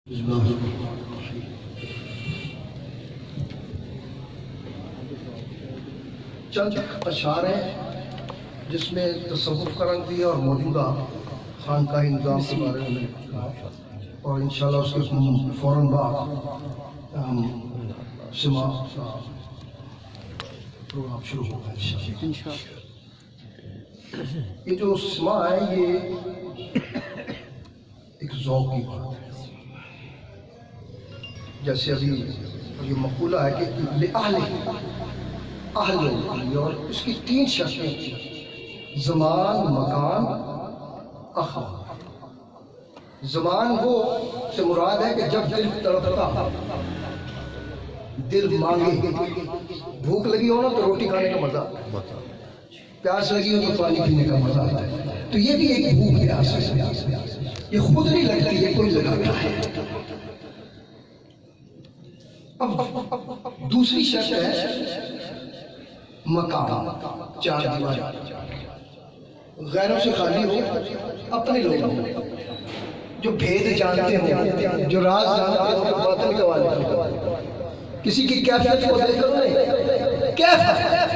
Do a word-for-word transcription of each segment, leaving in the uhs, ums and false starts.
چند اشعار ہیں جس میں تصوف کا رنگ دیا اور موجودہ خانقاہی نظام کے بارے میں کہا، اور انشاءاللہ اس کے فوراً بعد ہم سما پروگرام شروع ہوگا انشاءاللہ۔ یہ جو سما ہے یہ ایک ذوق کی بات ہے، جیسے ابھی یہ مقولہ ہے کہ لِأَهْلِ اہل اور اس کی تین شکلیں، زمان، مکان، اخلاق۔ زمان وہ سے مراد ہے کہ جب دل تڑپتا، دل مانگے، بھوک لگی ہو نا تو روٹی کھانے کا مزہ، پیاس لگی ہو تو پانی پینے کا مزہ آتا ہے، تو یہ بھی ایک بھوک پیاس ہے، یہ خود نہیں لگتی ہے، کوئی لگاتا ہے۔ اب دوسری شرط ہے مکان، چار دیواری، غیروں سے خالی ہو، اپنے لوگ ہو، جو بھید جانتے ہو، جو راز جانتے ہو، باطن کے والے ہو، کسی کی کیفیت کو دیکھ کر نہیں، کیفیت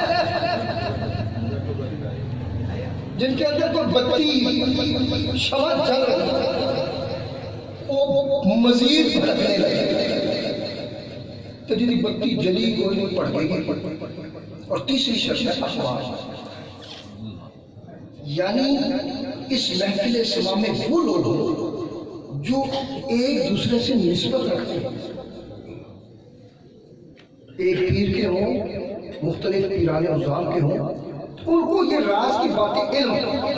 جن کے اندر کوئی بتی شمع جل رہی وہ مزید بھڑکنے لگے، تو جنہی بتی جلی کوئی نہیں پڑ گئی۔ اور تیسری شرط ہے اخلاق، یعنی اس محفل سما میں وہ لوگ جو ایک دوسرے سے نسبت رکھتے ہیں، ایک پیر کے ہوں، مختلف پیران عظام کے ہوں، ان کو یہ راز کی باتیں علم۔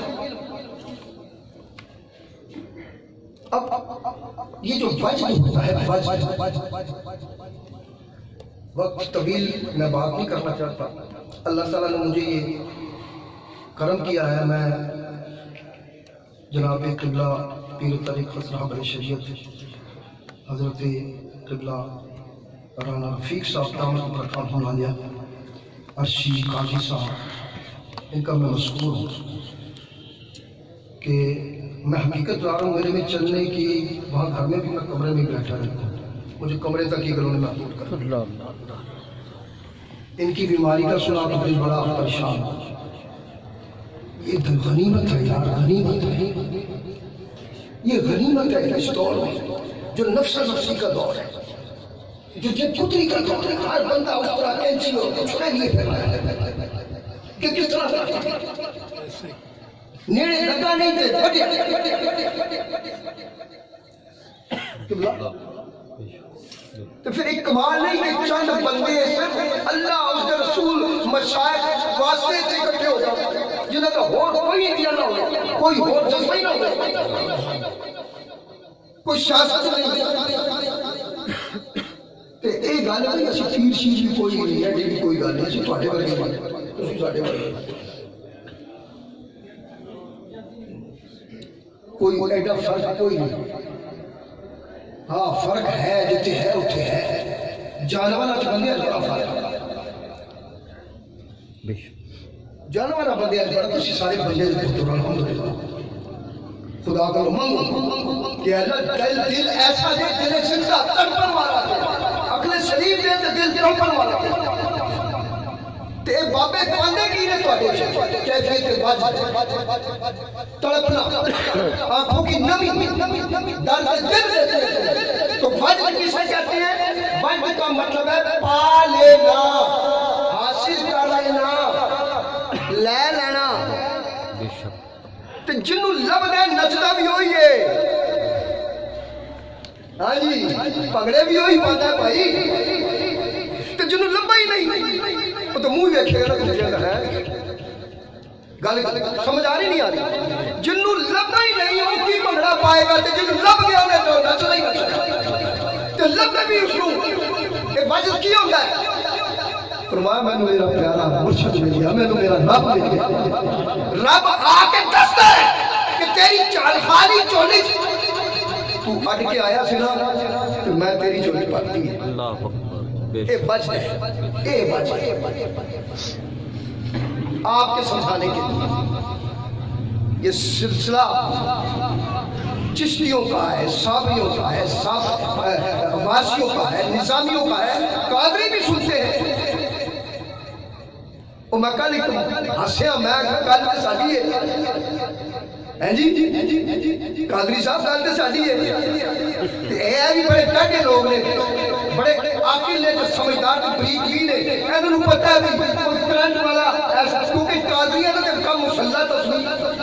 اب یہ جو وجد ہوتا ہے، وجد وقت طویل میں بات نہیں کرنا چاہتا، اللہ تعالیٰ نے مجھے یہ کرم کیا ہے، میں جناب قبلہ پیر طریق خسرہ بر شریعت حضرت قبلہ رانا رفیق صاحب دامت برکاتہ العالیہ عرشی قاضی صاحب، ان کا میں مشکور ہوں کہ میں حقیقت لا رہا ہوں، میرے میں چلنے کی وہاں گھر میں بھی میں کمرے میں بیٹھا رہتا ہوں، مجھے کمرے تک یہ گھروں نے محدود کر دیا۔ ان کی بیماری کا سنا تو دل بڑا پریشان، یہ غنیمت ہے یار، غنیمت ہے، یہ غنیمت ہے اس دور میں جو نفس نفسی کا دور ہے، جو جب پتری کا دور ہے، ہر بندہ اس طرح کینچی ہو چھوڑے لیے پھر رہا ہے کہ کس طرح نیڑے لگا نہیں تھے بڑھیا تو پھر ایک کمال نہیں کہ چند بندے صرف اللہ اس کے رسول مشائخ واسطے سے اکٹھے ہو جاتے جنہوں کا ہور کوئی دیا نہ ہو، کوئی ہور جذبہ ہی نہ ہو، کوئی سیاست نہیں۔ تو ایک گل ہے کہ اسی پیر شیر بھی کوئی نہیں ہے، یہ بھی کوئی گل نہیں، اسی تھوڑے ورگے بات تسی ساڈے ورگے کوئی ایڈا فرق کوئی نہیں۔ ہاں فرق ہے، جتے ہے اتھے ہے، جانورہ چ بندے بڑا فرق ہے، جانورہ بندے بڑا، تسی سارے بندے دکھتر الحمدللہ خدا کا منگو کہ اللہ دل دل ایسا دے، دل زندہ تڑپن والا دے، عقل سلیم دے تو دل تڑپن والا دے۔ تے بابے پاندے کی نے تواڈے کیفیت وجد تڑپنا، آنکھوں کی نمی، درد دل دیتے ہیں، تو وجد کسے کہتے ہیں؟ وجد کا مطلب ہے پا لینا، حاصل کر لینا، لے لینا۔ تو جنہوں لب دے نچدہ بھی ہوئی ہے، ہاں جی پگڑے بھی ہوئی پاتا ہے بھائی، تو جنہوں لبا ہی نہیں وہ تو منہ دیکھے گا کہ مجھے ہے گل سمجھ آ رہی نہیں آ رہی، جنہوں لبا ہی نہیں وہ کی پگڑا پائے گا، تو جنہوں لب گیا انہیں تو نچنا ہی نچنا، تو لب بھی اس کو ایک وجد کی ہوتا ہے۔ فرمایا میں نے میرا پیارا مرشد مل گیا، میں نے میرا رب مل گیا، رب آ کے دستا ہے کہ تیری چال خالی چولی تو اٹھ کے آیا سی نا تو میں تیری چولی پاتی ہے، اے بچ ہے، اے بچ ہے۔ آپ کے سمجھانے کے لیے یہ سلسلہ چشتیوں کا ہے، صابریوں کا ہے، واسیوں کا ہے، نظامیوں کا ہے، قادری بھی سنتے ہیں۔ وہ میں کل ہسیا میں گل تو ساڈی ہے جی قادری صاحب گل تو ساڈی ہے، یہ بھی بڑے ٹاڈے لوگ نے، بڑے عاقل نے، جو سمجھدار تے بریک بھی نے، انہوں نے پتہ ہے بھی کرنٹ والا ایسا، کیونکہ قادریاں دا تے کم مسلح تصویر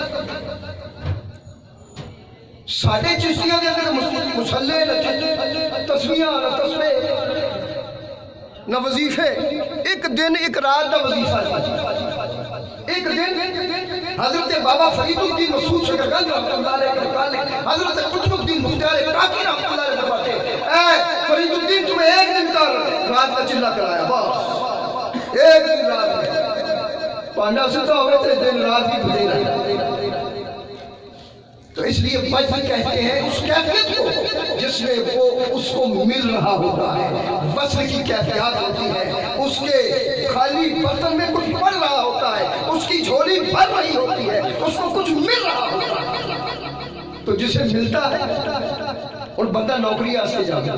ساڑھے چشتیاں دے اندر مسلح نہ تصویاں نہ تصویر نہ وظیفے، ایک دن ایک رات دا وظیفہ، ایک دن حضرت بابا فرید الدین مسعود شکرگنج رحمۃ اللہ علیہ، حضرت قطب الدین مختار کاکی رحمۃ اللہ علیہ فرماتے ہیں اے فرید الدین تمہیں ایک دن کا رات کا چلہ کرایا، بس ایک دن رات میں پانڈا ستا ہوئے تھے دن رات کی بدے رہا۔ تو اس لیے بجھ کہتے ہیں اس کیفیت کو جس میں وہ اس کو مل رہا ہوتا ہے، وصل کی کیفیات ہوتی ہے، اس کے خالی برتن میں کچھ بڑھ رہا ہوتا ہے، اس کی جھولی بھر رہی ہوتی ہے، اس کو کچھ مل رہا ہوتا ہے، تو جسے ملتا ہے اور بندہ نوکری آستے جاتا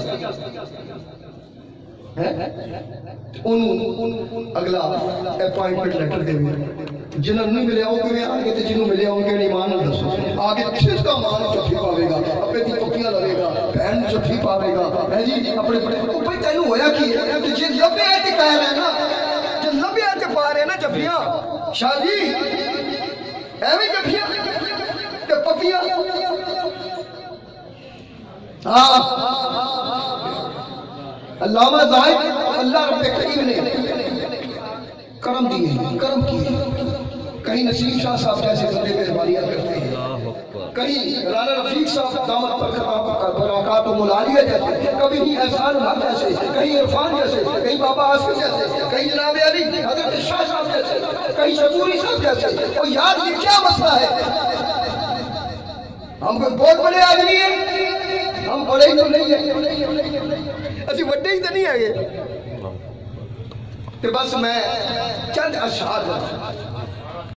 ہے انہوں اگلا اپائنٹمنٹ لیٹر دے ہوئے جنہوں نہیں ملے آؤ کہ آگے تے جنہوں ملے آؤ کہ ایمان نہ دسو آگے چھس کا مان چٹھی پاوے گا، اپنے دی پکیاں لگے گا، بہن چٹھی پاوے گا، ہے جی اپنے بڑے اوپر تینوں ہویا کی ہے کہ جی لبے آئے تے کہہ رہے ہیں نا، جی لبے آئے تے پا رہے ہیں نا جفیاں شاہ جی ایویں جفیاں تے پکیاں ہاں علامہ زاہد اللہ رب کریم نے کرم دیے، کرم کیے، کہیں نسیم شاہ صاحب جیسے بندے مہربانیاں کرتے ہیں، کہیں رانا رفیق صاحب دامت پر برکات و ملالیہ جیسے، کبھی ہی احسان اللہ جیسے، کہیں عرفان جیسے، کہیں بابا آصف جیسے، کہیں جناب علی حضرت شاہ صاحب جیسے، کہیں شکوری صاحب جیسے۔ اور یاد یہ کیا مسئلہ ہے؟ ہم کوئی بہت بڑے آدمی ہیں، ہم بڑے ہی تو نہیں ہیں، اسی وڈے ہی تو نہیں ہے، تو بس میں چند اشعار